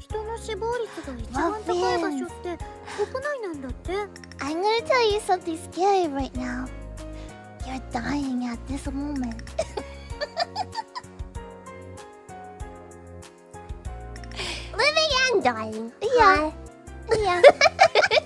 人の死亡率が一番高い場所って国内なんだって。 I'm gonna tell you something scary right now. You're dying at this moment. Living and dying. Yeah. Yeah.